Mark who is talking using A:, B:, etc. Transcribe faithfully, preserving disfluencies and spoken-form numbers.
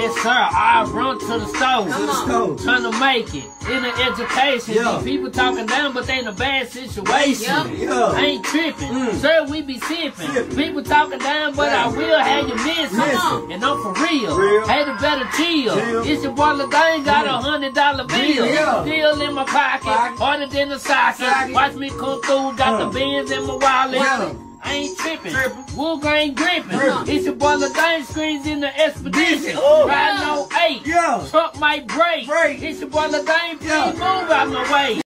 A: Yes, sir. I run to the store.
B: To the store.
A: Trying to make it. In the education.
B: Yeah.
A: These people talking down, but they in a bad situation.
B: Yeah. Yeah.
A: I ain't tripping.
B: Mm.
A: Sir, we be sipping.
B: Sipping.
A: People talking down, but I will have you missing.
B: Missing.
A: And I'm for real.
B: Real.
A: Hey, the better chill.
B: Chill.
A: It's your boy Ladane, got a hundred dollar bill.
B: Yeah.
A: Still in my pocket,
B: Pocket.
A: harder than the socket.
B: Socket.
A: Watch me come through, got
B: Uh.
A: the bands in my wallet.
B: Yeah.
A: I ain't tripping.
B: Tripping.
A: Wool ain't gripping.
B: Gripping.
A: It's your boy Ladane, screens in the expedition.
B: Oh.
A: Riding on eight.
B: Yeah.
A: Truck might break.
B: Break.
A: It's your boy Ladane, please
B: Yeah.
A: move out my way.